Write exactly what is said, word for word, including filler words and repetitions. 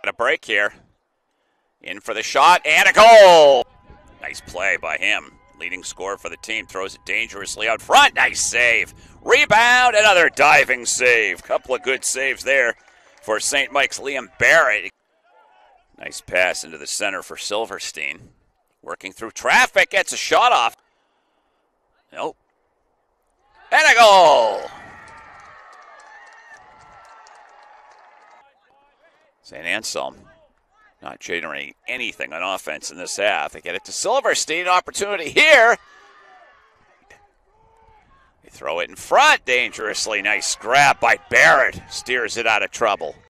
A break here. In for the shot and a goal. Nice play by him. Leading scorer for the team. Throws it dangerously out front. Nice save. Rebound. Another diving save. Couple of good saves there for Saint Mike's Liam Barrett. Nice pass into the center for Silverstein. Working through traffic. Gets a shot off. Nope. And a goal. Saint Anselm not generating anything on offense in this half. They get it to Silverstein. Opportunity here. They throw it in front dangerously. Nice grab by Barrett. Steers it out of trouble.